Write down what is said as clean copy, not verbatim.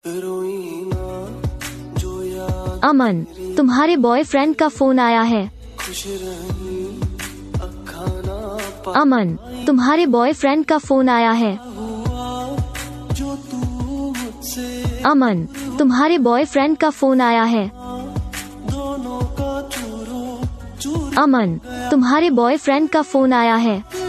अमन, तुम्हारे बॉयफ्रेंड का फोन आया है। अमन, तुम्हारे बॉयफ्रेंड का फोन आया है। अमन, तुम्हारे बॉयफ्रेंड का फोन आया है। अमन, तुम्हारे बॉयफ्रेंड का फोन आया है।